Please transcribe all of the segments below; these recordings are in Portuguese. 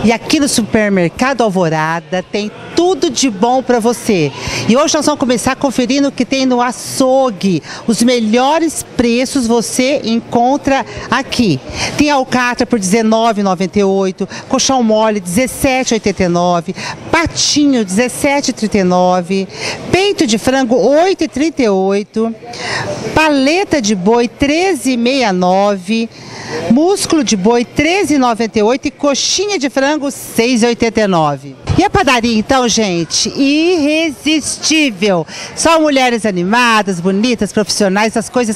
E aqui no Supermercado Alvorada tem tudo de bom para você. E hoje nós vamos começar conferindo o que tem no açougue. Os melhores preços você encontra aqui. Tem alcatra por R$19,98, colchão mole R$17,89, patinho R$17,39, peito de frango R$8,38, paleta de boi R$13,69, músculo de boi R$13,98 e coxinha de frango R$6,89. E a padaria então, gente, irresistível. Só mulheres animadas, bonitas, profissionais, as coisas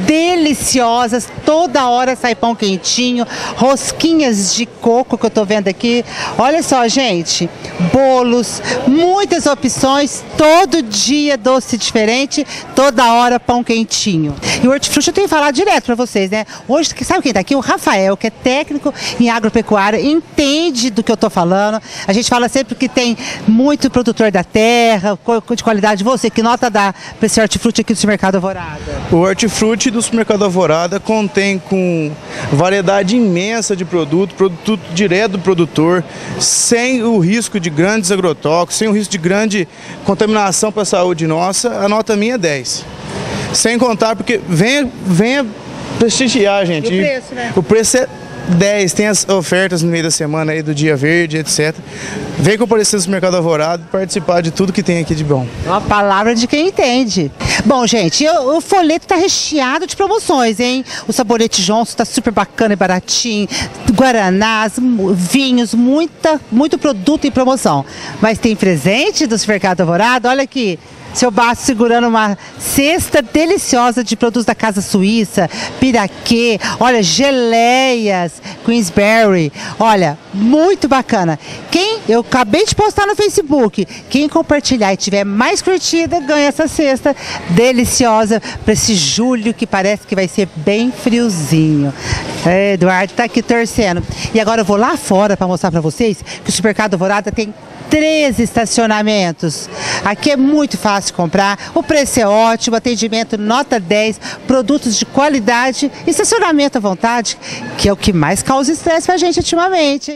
deliciosas. Toda hora sai pão quentinho, rosquinhas de coco que eu tô vendo aqui. Olha só, gente, bolos, muitas opções, todo dia doce diferente, toda hora pão quentinho. E o hortifruti eu tenho que falar direto para vocês, né? Hoje, sabe quem tá aqui? O Rafael, que é técnico em agropecuária, entende do que eu tô falando. A gente fala sempre que tem muito produtor da terra, de qualidade. Você, que nota dá para esse hortifruti aqui do Supermercado Alvorada? O hortifruti do Supermercado Alvorada contém com variedade imensa de produto direto do produtor, sem o risco de grandes agrotóxicos, sem o risco de grande contaminação para a saúde nossa. A nota minha é 10. Sem contar, porque venha prestigiar, gente. E o preço, né? O preço é 10, tem as ofertas no meio da semana aí do Dia Verde, etc. Vem comparecer no Supermercado Alvorada e participar de tudo que tem aqui de bom. Uma palavra de quem entende. Bom, gente, o folheto tá recheado de promoções, hein? O sabonete Johnson tá super bacana e baratinho. Guaranás, vinhos, muito produto em promoção. Mas tem presente do Supermercado Alvorada? Olha aqui. Seu Basto segurando uma cesta deliciosa de produtos da Casa Suíça, piraquê, olha, geleias, Queensberry, olha, muito bacana. Eu acabei de postar no Facebook, quem compartilhar e tiver mais curtida, ganha essa cesta deliciosa para esse julho que parece que vai ser bem friozinho. Eduardo tá aqui torcendo. E agora eu vou lá fora para mostrar para vocês que o Supermercado Alvorada tem 3 estacionamentos. Aqui é muito fácil comprar, o preço é ótimo, atendimento nota 10, produtos de qualidade e estacionamento à vontade, que é o que mais causa estresse pra gente ultimamente.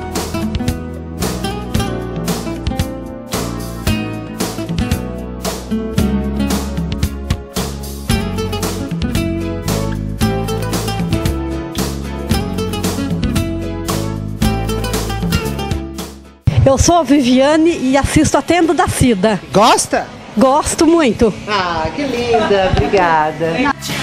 Eu sou a Viviane e assisto a Tenda da Cida. Gosta? Gosto muito. Ah, que linda, obrigada.